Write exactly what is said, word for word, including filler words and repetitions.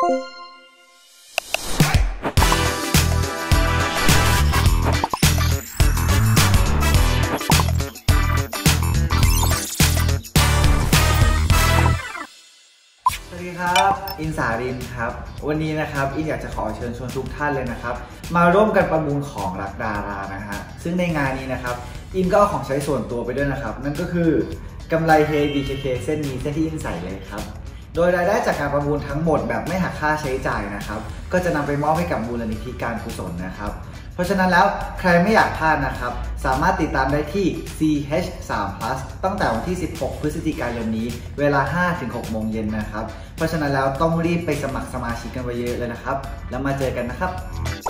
สวัสดีครับอินสารินครับวันนี้นะครับอินอยากจะขอเชิญชวนทุกท่านเลยนะครับมาร่วมกันประมูลของรักดารานะฮะซึ่งในงานนี้นะครับอินก็เอาของใช้ส่วนตัวไปด้วยนะครับนั่นก็คือกำไรเฮ บี เค เค เส้นนี้เส้นที่อินใส่เลยครับโดยรายได้จากการประมูลทั้งหมดแบบไม่หักค่าใช้จ่ายนะครับก็จะนำไปมอบให้กับมูลนิธิการกุศลนะครับเพราะฉะนั้นแล้วใครไม่อยากพลาดนะครับสามารถติดตามได้ที่ ซี เอช สาม พลัส ตั้งแต่วันที่สิบหกพฤศจิกายนนี้เวลา ห้าถึงหก โมงเย็นนะครับเพราะฉะนั้นแล้วต้องรีบไปสมัครสมาชิกกันไว้เยอะเลยนะครับแล้วมาเจอกันนะครับ